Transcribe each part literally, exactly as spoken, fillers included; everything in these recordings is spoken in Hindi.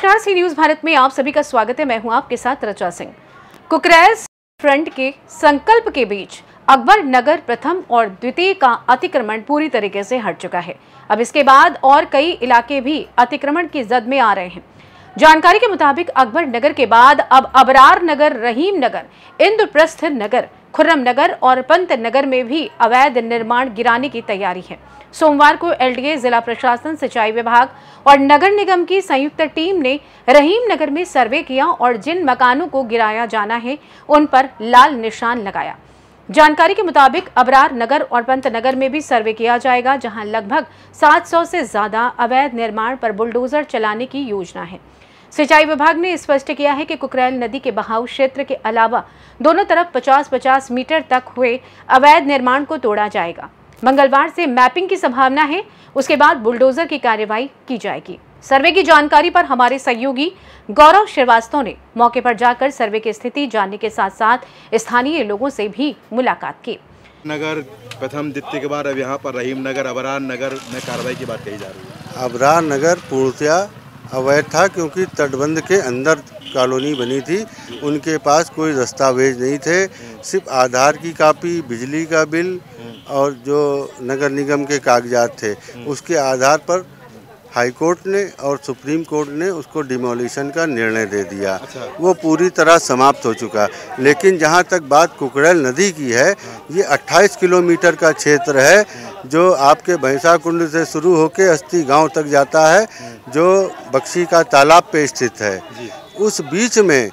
नमस्कार, सी न्यूज भारत में आप सभी का स्वागत है। मैं हूं आपके साथ रचा सिंह। कुकरेल फ्रंट के संकल्प के बीच अकबर नगर प्रथम और द्वितीय का अतिक्रमण पूरी तरीके से हट चुका है। अब इसके बाद और कई इलाके भी अतिक्रमण की जद में आ रहे हैं। जानकारी के मुताबिक अकबर नगर के बाद अब अबरार नगर, रहीम नगर, इंद्रप्रस्थ नगर, खुर्रम नगर और पंत नगर में भी अवैध निर्माण गिराने की तैयारी है। सोमवार को एलडीए, जिला प्रशासन, सिंचाई विभाग और नगर निगम की संयुक्त टीम ने रहीम नगर में सर्वे किया और जिन मकानों को गिराया जाना है उन पर लाल निशान लगाया। जानकारी के मुताबिक अबरार नगर और पंत नगर में भी सर्वे किया जाएगा, जहां लगभग सात सौ से ज्यादा अवैध निर्माण पर बुलडोजर चलाने की योजना है। सिंचाई विभाग ने स्पष्ट किया है कि कुकरेल नदी के बहाव क्षेत्र के अलावा दोनों तरफ पचास पचास मीटर तक हुए अवैध निर्माण को तोड़ा जाएगा। मंगलवार से मैपिंग की संभावना है, उसके बाद बुलडोजर की कार्रवाई की जाएगी। सर्वे की जानकारी पर हमारे सहयोगी गौरव श्रीवास्तव ने मौके पर जाकर सर्वे की स्थिति जानने के साथ साथ स्थानीय लोगों से भी मुलाकात की। नगर प्रथम, द्वितीय के बाद अब यहाँ पर रहीम नगर, अबरार नगर में कार्रवाई की बात कही जा रही है। अबरार नगर पूर्णतया अवैध था क्योंकि तटबंध के अंदर कॉलोनी बनी थी, उनके पास कोई दस्तावेज नहीं थे, सिर्फ आधार की कॉपी, बिजली का बिल और जो नगर निगम के कागजात थे, उसके आधार पर हाई कोर्ट ने और सुप्रीम कोर्ट ने उसको डिमोलिशन का निर्णय दे दिया। अच्छा। वो पूरी तरह समाप्त हो चुका। लेकिन जहाँ तक बात कुकरेल नदी की है, ये अट्ठाईस किलोमीटर का क्षेत्र है जो आपके भैंसा कुंड से शुरू होकर अस्ती गांव तक जाता है, जो बक्शी का तालाब पे स्थित है। उस बीच में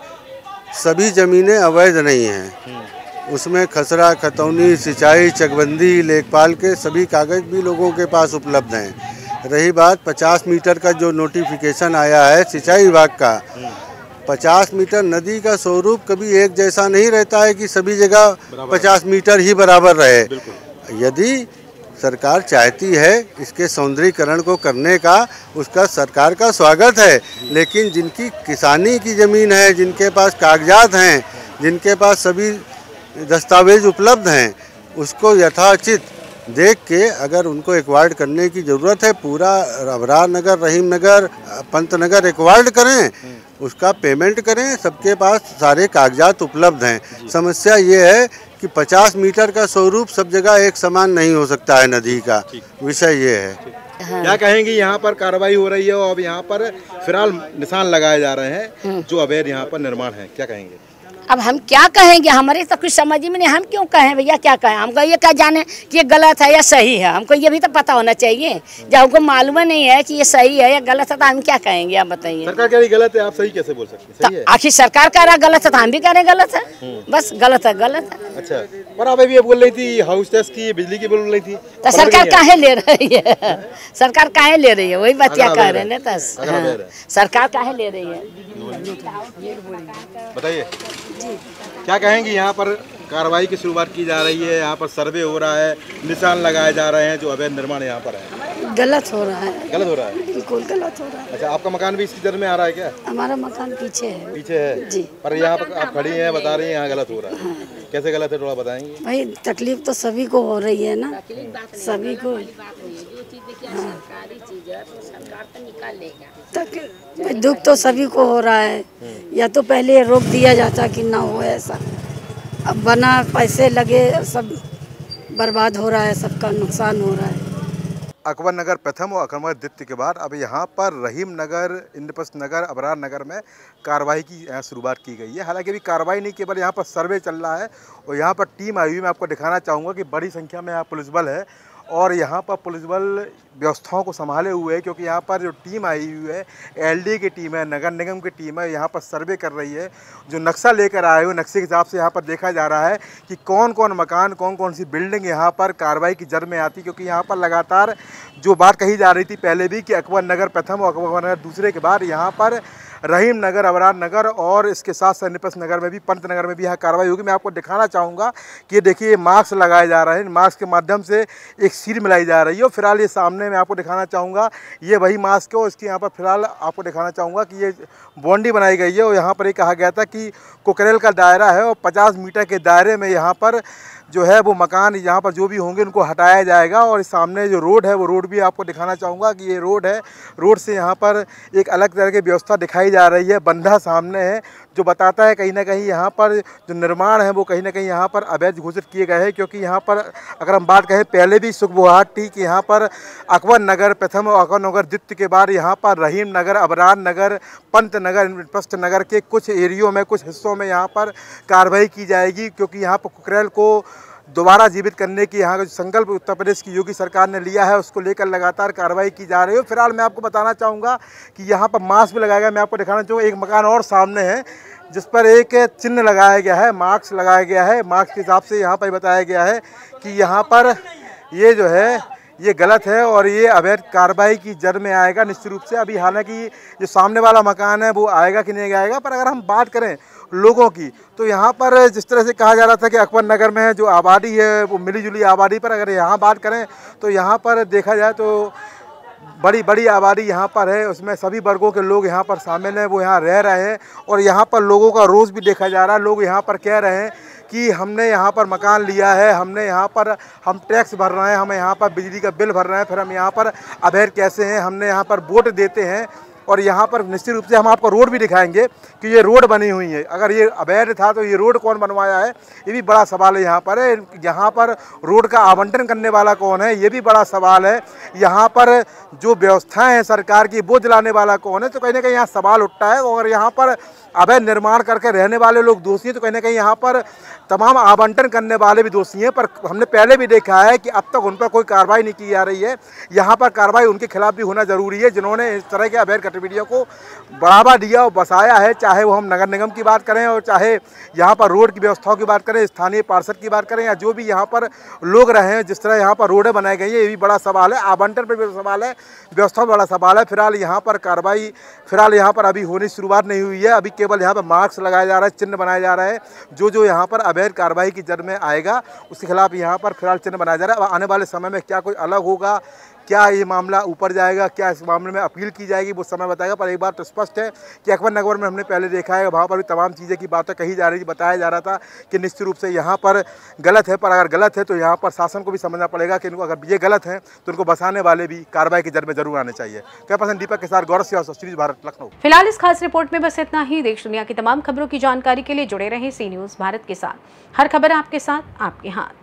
सभी ज़मीनें अवैध नहीं हैं, उसमें खसरा, खतौनी, सिंचाई, चकबंदी, लेखपाल के सभी कागज भी लोगों के पास उपलब्ध हैं। रही बात पचास मीटर का जो नोटिफिकेशन आया है सिंचाई विभाग का, पचास मीटर नदी का स्वरूप कभी एक जैसा नहीं रहता है कि सभी जगह पचास मीटर ही बराबर रहे। यदि सरकार चाहती है इसके सौंदर्यीकरण को करने का, उसका सरकार का स्वागत है, लेकिन जिनकी किसानी की ज़मीन है, जिनके पास कागजात हैं, जिनके पास सभी दस्तावेज उपलब्ध हैं, उसको यथाचित देख के अगर उनको एक्वायर्ड करने की ज़रूरत है, पूरा अबरार नगर, रहीम नगर, पंत नगर एक्वायर्ड करें, उसका पेमेंट करें, सबके पास सारे कागजात उपलब्ध हैं। समस्या ये है कि पचास मीटर का स्वरूप सब जगह एक समान नहीं हो सकता है नदी का, विषय ये है। हाँ। क्या कहेंगी, यहाँ पर कार्रवाई हो रही है और अब यहाँ पर फिलहाल निशान लगाए जा रहे हैं जो अवैध यहाँ पर निर्माण है, क्या कहेंगे? अब हम क्या कहेंगे, हमारे तो कुछ समझ में नहीं, हम क्यों कहें भैया, क्या कहें? हमको ये क्या जाने कि ये गलत है या सही है, हमको ये भी तो पता होना चाहिए। जब हमको मालूम नहीं है कि ये सही है या गलत है तो हम क्या कहेंगे, आप बताइए। सरकार कह रही गलत है, आप सही कैसे बोल सकते हैं? आखिर सरकार कह रहा गलत है तो हम भी कह रहे गलत है, बस गलत है गलत है। अच्छा, पर आप अभी बोल रही थी हाउस टैक्स की, बिजली की बोल रही थी, तो सरकार काहे ले रही है? सरकार काहे ले रही है, वही बात क्या कह रहे हैं, सरकार काहे ले रही है, बताइए। क्या कहेंगे, यहाँ पर कार्रवाई की शुरुआत की जा रही है, यहाँ पर सर्वे हो रहा है, निशान लगाए जा रहे हैं जो अवैध निर्माण यहाँ पर है? गलत हो रहा है, गलत हो रहा है, बिल्कुल गलत हो रहा है। अच्छा, आपका मकान भी इसी जगह में आ रहा है क्या? हमारा मकान पीछे है। पीछे है जी, पर यहाँ पर आप खड़ी हैं, बता रही हैं यहाँ गलत हो रहा है। हाँ। कैसे गलत है, थोड़ा बताएंगे? भाई तकलीफ तो सभी को हो रही है ना, सभी को। दुख तो सभी को हो रहा है, या तो पहले रोक दिया जाता कि ना हो ऐसा, अब बना पैसे लगे, सब बर्बाद हो रहा है, सबका नुकसान हो रहा है। अकबर नगर प्रथम और अकबर द्वितीय के बाद अब यहाँ पर रहीम नगर, इंद्रप्रस्थ नगर, अबरार नगर में कार्रवाई की शुरुआत की गई है। हालांकि अभी कार्रवाई नहीं, केवल यहाँ पर सर्वे चल रहा है और यहाँ पर टीम आई हुई। मैं आपको दिखाना चाहूँगा कि बड़ी संख्या में यहाँ पुलिस बल है और यहाँ पर पुलिस बल व्यवस्थाओं को संभाले हुए है, क्योंकि यहाँ पर जो टीम आई हुई है, एलडी की टीम है, नगर निगम की टीम है, यहाँ पर सर्वे कर रही है। जो नक्शा लेकर आए हुए, नक्शे के हिसाब से यहाँ पर देखा जा रहा है कि कौन कौन मकान, कौन कौन सी बिल्डिंग यहाँ पर कार्रवाई की जड़ में आती, क्योंकि यहाँ पर लगातार जो बात कही जा रही थी पहले भी कि अकबर नगर प्रथम और अकबर नगर दूसरे के बाद यहाँ पर रहीम नगर, अबरार नगर और इसके साथ साथ इंद्रप्रस्थ नगर में भी, पंत नगर में भी यहाँ कार्रवाई होगी। मैं आपको दिखाना चाहूँगा कि ये देखिए मास्क लगाए जा रहे हैं, मास्क के माध्यम से एक सील मिलाई जा रही है। और फिलहाल ये सामने मैं आपको दिखाना चाहूँगा, ये वही मास्क है और इसकी यहाँ पर फिलहाल आपको दिखाना चाहूँगा कि ये बाउंड्री बनाई गई है और यहाँ पर ये कहा गया था कि कुकरेल का दायरा है और पचास मीटर के दायरे में यहाँ पर जो है वो मकान यहाँ पर जो भी होंगे उनको हटाया जाएगा। और सामने जो रोड है वो रोड भी आपको दिखाना चाहूँगा कि ये रोड है, रोड से यहाँ पर एक अलग तरह की व्यवस्था दिखाई जा रही है। बंधा सामने है जो बताता है कहीं ना कहीं यहाँ पर जो निर्माण है वो कहीं ना कहीं यहाँ पर अवैध घोषित किए गए हैं। क्योंकि यहाँ पर अगर हम बात करें पहले भी सुखबुहाट थी कि यहाँ पर अकबर नगर प्रथम और अकबर नगर द्वितीय के बाद यहाँ पर रहीम नगर, अबरार नगर, पंत नगर, इंद्रप्रस्थ नगर के कुछ एरियो में, कुछ हिस्सों में यहाँ पर कार्रवाई की जाएगी। क्योंकि यहाँ पर कुकरेल को दोबारा जीवित करने की यहाँ का जो संकल्प उत्तर प्रदेश की योगी सरकार ने लिया है उसको लेकर लगातार कार्रवाई की जा रही है। फिलहाल मैं आपको बताना चाहूँगा कि यहाँ पर मास्क भी लगाया गया। मैं आपको दिखाना चाहूँगा एक मकान और सामने है जिस पर एक चिन्ह लगाया गया है, मास्क लगाया गया है। मास्क के हिसाब से यहाँ पर बताया गया है कि यहाँ पर ये जो है ये गलत है और ये अवैध कार्रवाई की जड़ में आएगा निश्चित रूप से। अभी हालांकि जो सामने वाला मकान है वो आएगा कि नहीं आएगा, पर अगर हम बात करें लोगों की तो यहाँ पर जिस तरह से कहा जा रहा था कि अकबर नगर में जो आबादी है वो मिली जुली आबादी, पर अगर यहाँ बात करें तो यहाँ पर देखा जाए तो बड़ी बड़ी आबादी यहाँ पर है। उसमें सभी वर्गों के लोग यहाँ पर शामिल हैं, वो यहाँ रह रहे हैं। और यहाँ पर लोगों का रोष भी देखा जा रहा है। लोग यहाँ पर कह रहे हैं कि हमने यहाँ पर मकान लिया है, हमने यहाँ पर हम टैक्स भर रहे हैं, हमें यहाँ पर बिजली का बिल भर रहे हैं, फिर हम यहाँ पर अवैध कैसे हैं, हमने यहाँ पर वोट देते हैं। और यहाँ पर निश्चित रूप से हम आपको रोड भी दिखाएंगे कि ये रोड बनी हुई है। अगर ये अवैध था तो ये रोड कौन बनवाया है, ये भी बड़ा सवाल है। यहाँ पर यहाँ पर रोड का आवंटन करने वाला कौन है, ये भी बड़ा सवाल है। यहाँ पर जो व्यवस्थाएं हैं सरकार की वो दिलाने वाला कौन है, तो कहीं ना कहीं यहाँ सवाल उठता है। और यहाँ पर अवैध निर्माण करके रहने वाले लोग दोषी हैं, तो कहीं ना कहीं यहाँ पर तमाम आवंटन करने वाले भी दोषी हैं। पर हमने पहले भी देखा है कि अब तक उन पर कोई कार्रवाई नहीं की जा रही है। यहाँ पर कार्रवाई उनके खिलाफ भी होना जरूरी है जिन्होंने इस तरह के अवैध गतिविधियों को बढ़ावा दिया और बसाया है। चाहे वो हम नगर निगम की बात करें और चाहे यहाँ पर रोड की व्यवस्थाओं की बात करें, स्थानीय पार्षद की बात करें, या जो भी यहाँ पर लोग रहे हैं, जिस तरह यहाँ पर रोडें बनाई गई है, ये भी बड़ा सवाल है। आवंटन पर भी सवाल है, व्यवस्था में बड़ा सवाल है। फिलहाल यहाँ पर कार्रवाई फिलहाल यहाँ पर अभी होने की शुरुआत नहीं हुई है। अभी केवल यहाँ पर मार्क्स लगाया जा रहा है, चिन्ह बनाया जा रहा है। जो जो यहाँ पर अवैध कार्रवाई की जड़ में आएगा उसके खिलाफ यहाँ पर फिलहाल चिन्ह बनाया जा रहा है। अब आने वाले समय में क्या कोई अलग होगा, क्या ये मामला ऊपर जाएगा, क्या इस मामले में अपील की जाएगी, वो समय बताएगा। पर एक बात तो स्पष्ट है कि अकबर नगर में हमने पहले देखा है, वहाँ पर भी तमाम चीज़ें की बातें कही जा रही थी, बताया जा रहा था कि निश्चित रूप से यहाँ पर गलत है। पर अगर गलत है तो यहाँ पर शासन को भी समझना पड़ेगा कि इनको अगर ये गलत है तो उनको बसाने वाले भी कार्रवाई की जड़ में जरूर आने चाहिए। क्या पसंद दीपक के साथ गौरव सिंह, सीरीज भारत, लखनऊ। फिलहाल इस खास रिपोर्ट में बस इतना ही। देश दुनिया की तमाम खबरों की जानकारी के लिए जुड़े रहें सी न्यूज़ भारत के साथ। हर खबर आपके साथ, आपके हाथ।